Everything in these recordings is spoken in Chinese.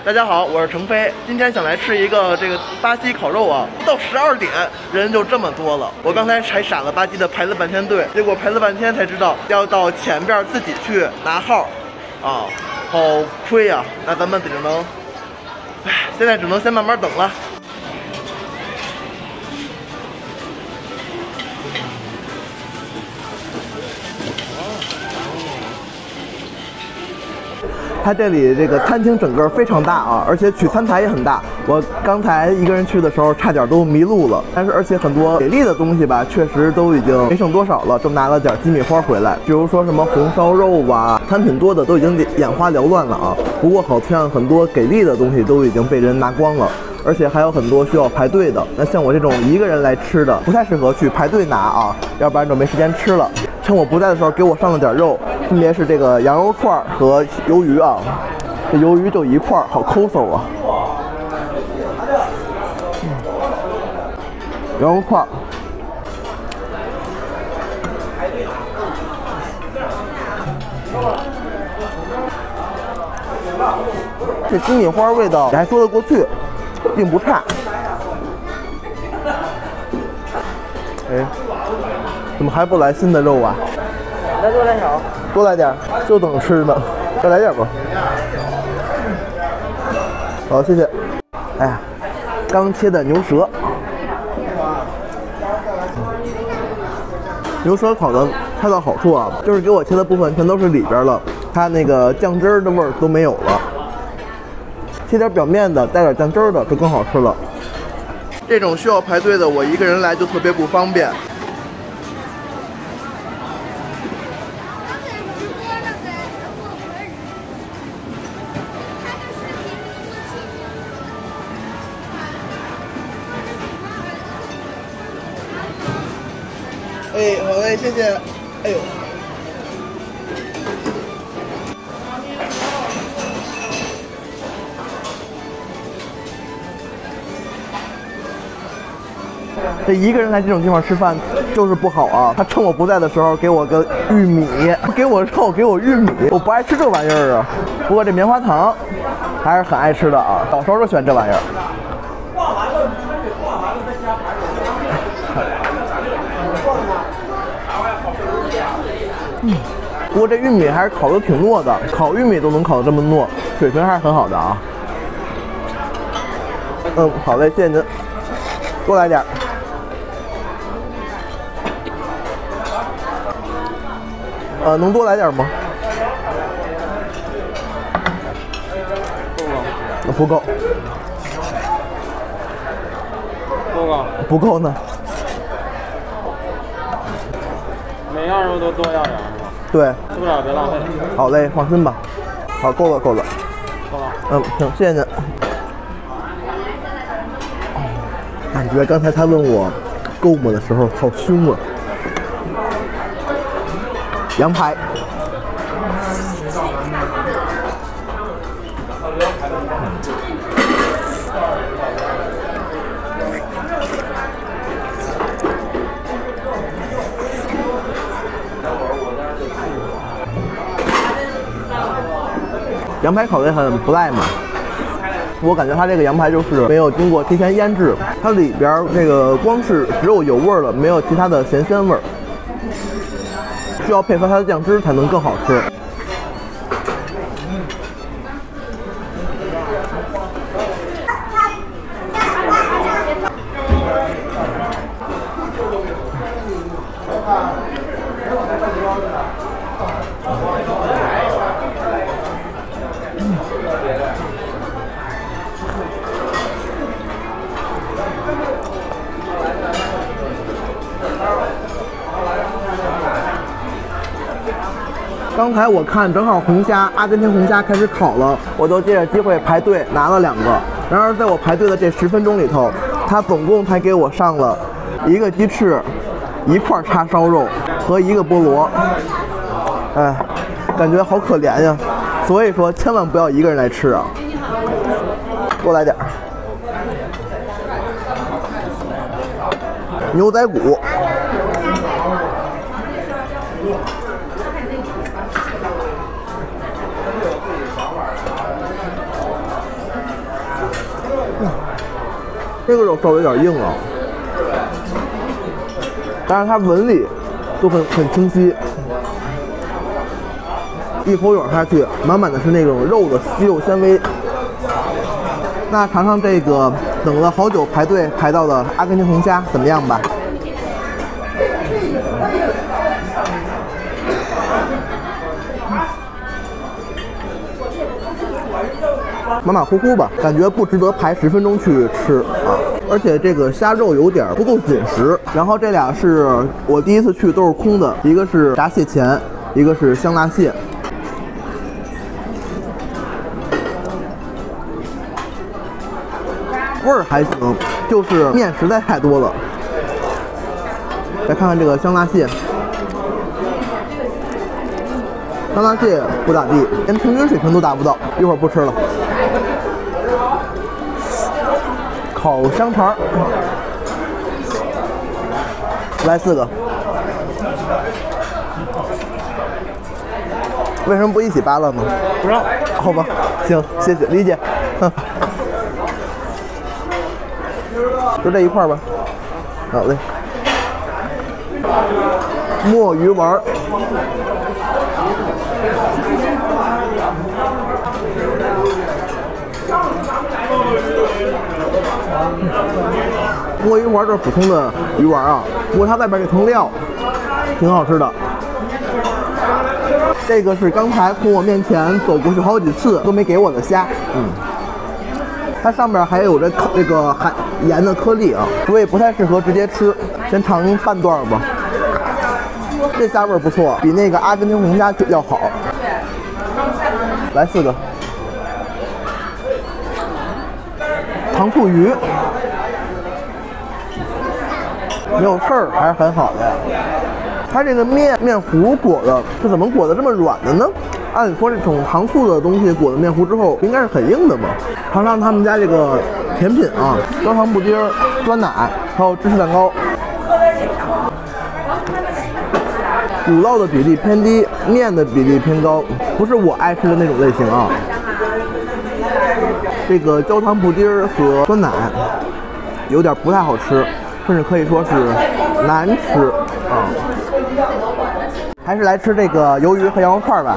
大家好，我是程飞，今天想来吃一个这个巴西烤肉啊。到12点人就这么多了，我刚才还傻了吧唧的排了半天队，结果排了半天才知道要到前边自己去拿号，啊，好亏呀！那咱们只能，现在只能先慢慢等了。它这里这个餐厅整个非常大啊，而且取餐台也很大。我刚才一个人去的时候，差点都迷路了。但是而且很多给力的东西吧，确实都已经没剩多少了，就拿了点鸡米花回来。比如说什么红烧肉吧，餐品多的都已经眼花缭乱了啊。不过好像很多给力的东西都已经被人拿光了。而且还有很多需要排队的，那像我这种一个人来吃的，不太适合去排队拿啊，要不然就没时间吃了。趁我不在的时候，给我上了点肉，分别是这个羊肉串和鱿鱼啊，这鱿鱼就一块，好抠搜啊。羊肉串。这鸡米花味道也还说得过去，并不差。哎，怎么还不来新的肉啊？ 再多来少？ 多来点，就等吃呢。再来点吧。好，谢谢。哎呀，刚切的牛舌。牛舌烤的它的好处啊，就是给我切的部分全都是里边了，它那个酱汁儿的味儿都没有了。切点表面的，带点酱汁儿的就更好吃了。这种需要排队的，我一个人来就特别不方便。哎，好嘞，谢谢。哎呦。这一个人来这种地方吃饭就是不好啊！他趁我不在的时候给我个玉米，给我肉，给我玉米，我不爱吃这玩意儿啊。不过这棉花糖还是很爱吃的啊，小时候就喜欢这玩意儿。不过这玉米还是烤的挺糯的，烤玉米都能烤得这么糯，水平还是很好的啊。好嘞，谢谢您，多来点。能多来点吗？不够。 不够。 不够呢。 每样肉都多要点是吧？ 对。 吃不了别浪费。 好嘞，放心吧。好，够了，够了。 够了。 行，谢谢您。感觉刚才他问我够吗的时候，好凶啊。羊排，羊排烤得很不赖嘛。我感觉它这个羊排就是没有经过提前腌制，它里边这个光是只有油味儿了，没有其他的咸鲜味儿。需要配合它的酱汁才能更好吃。刚才我看正好红虾，阿根廷红虾开始烤了，我就借着机会排队拿了2个。然而在我排队的这10分钟里头，他总共才给我上了1个鸡翅、1块叉烧肉和1个菠萝。哎，感觉好可怜呀。所以说千万不要一个人来吃啊，多来点。牛仔骨。 这个肉稍微有点硬啊，但是它纹理都很清晰，一口咬下去，满满的是那种肉的肌肉纤维。那尝尝这个等了好久排队排到的阿根廷红虾怎么样吧？马马虎虎吧，感觉不值得排10分钟去吃啊！而且这个虾肉有点不够紧实。然后这俩是我第一次去都是空的，一个是炸蟹钳，一个是香辣蟹。味儿还行，就是面实在太多了。再看看这个香辣蟹，香辣蟹不咋地，连平均水平都达不到，一会儿不吃了。烤香肠，来4个。为什么不一起扒拉呢？ 不让。 好吧，行，谢谢，理解。就这一块吧。好嘞。墨鱼丸。墨鱼丸这是普通的鱼丸啊，不过它外边这层料挺好吃的。这个是刚才从我面前走过去好几次都没给我的虾，它上面还有这个海盐的颗粒啊，所以不太适合直接吃，先尝半段吧。这虾味儿不错，比那个阿根廷红虾要好。来4个。糖醋鱼，没有刺儿还是很好的呀。它这个面糊裹的是怎么裹的这么软的呢？按理说这种糖醋的东西裹的面糊之后应该是很硬的嘛。尝尝他们家这个甜品啊，焦糖布丁、酸奶，还有芝士蛋糕。乳酪的比例偏低，面的比例偏高，不是我爱吃的那种类型啊。这个焦糖布丁和酸奶有点不太好吃，甚至可以说是难吃啊。还是来吃这个鱿鱼和羊肉串吧。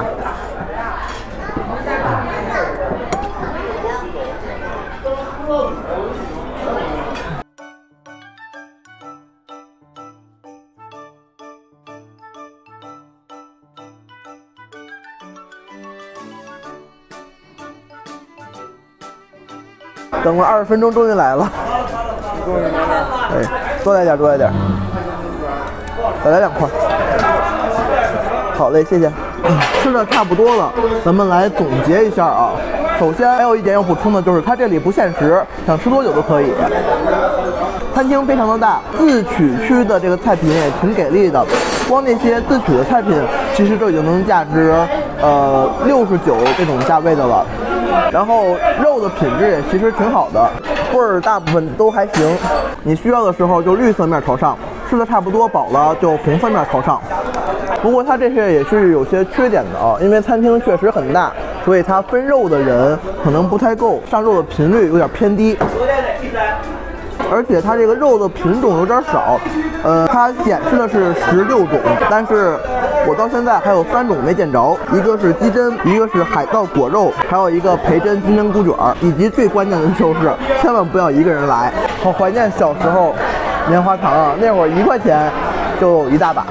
等了20分钟，终于来了。哎，多来点，多来点，再来2块。好嘞，谢谢。吃的差不多了，咱们来总结一下啊。首先还有一点要补充的就是，它这里不限时，想吃多久都可以。餐厅非常的大，自取区的这个菜品也挺给力的，光那些自取的菜品其实就已经能价值69这种价位的了。然后肉的品质也其实挺好的，味儿大部分都还行。你需要的时候就绿色面朝上，吃的差不多饱了就红色面朝上。不过它这些也是有些缺点的啊，因为餐厅确实很大，所以它分肉的人可能不太够，上肉的频率有点偏低。而且它这个肉的品种有点少，它显示的是16种，但是我到现在还有3种没见着，一个是鸡胗，一个是海盗果肉，还有一个培根金针菇卷，以及最关键的就是千万不要一个人来。好怀念小时候棉花糖啊，那会儿1块钱就有一大把。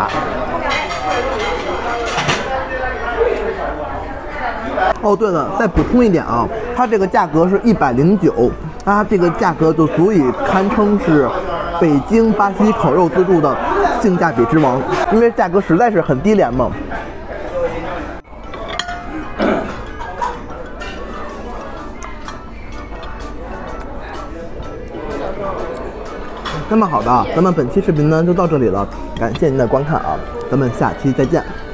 哦，对了，再补充一点啊，它这个价格是109，它这个价格就足以堪称是北京巴西烤肉自助的性价比之王，因为价格实在是很低廉嘛。那么好的，咱们本期视频呢就到这里了，感谢您的观看啊，咱们下期再见。